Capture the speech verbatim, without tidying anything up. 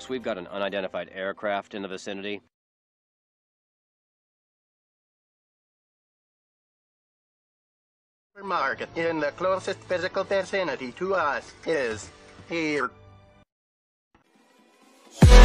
folks, we've got an unidentified aircraft in the vicinity. Market in the closest physical vicinity to us is here.